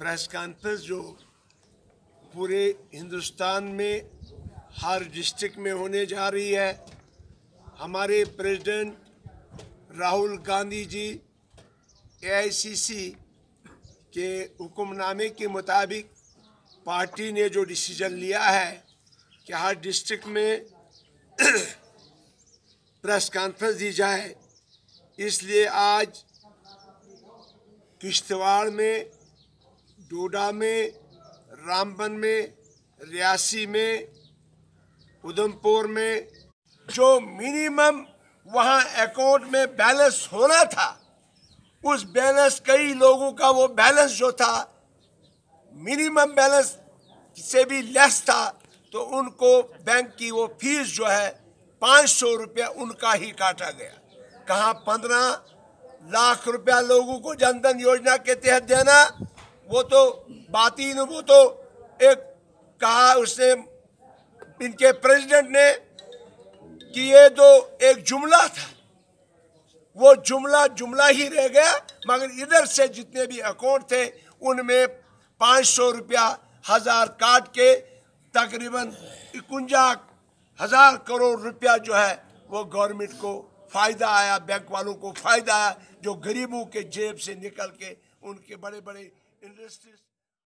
Press conference जो पूरे हिंदुस्तान में हर डिस्ट्रिक्ट में होने जा रही है। हमारे प्रेसिडेंट राहुल गांधी जी एआईसीसी के हुक्मनामे के मुताबिक पार्टी ने जो डिसीजन लिया है कि हर डिस्ट्रिक्ट में प्रेस कॉन्फ्रेंस दी जाए, इसलिए आज किश्तवाड़ में, डोडा में, रामबन में, रियासी में, उधमपुर में जो मिनिमम वहाँ अकाउंट में बैलेंस होना था, उस बैलेंस कई लोगों का वो बैलेंस जो था मिनिमम बैलेंस से भी लेस था, तो उनको बैंक की वो फीस जो है 500 रुपया उनका ही काटा गया। कहाँ 15 लाख रुपया लोगों को जनधन योजना के तहत देना, वो तो बात ही नहीं। वो तो एक कहा उसने, इनके प्रेसिडेंट ने, कि ये तो एक जुमला था, वो जुमला ही रह गया। मगर इधर से जितने भी अकाउंट थे उनमें 500 रुपया 1000 काट के तकरीबन 51,000 करोड़ रुपया जो है वो गवर्नमेंट को फायदा आया, बैंक वालों को फायदा आया, जो गरीबों के जेब से निकल के उनके बड़े बड़े इंडस्ट्रीज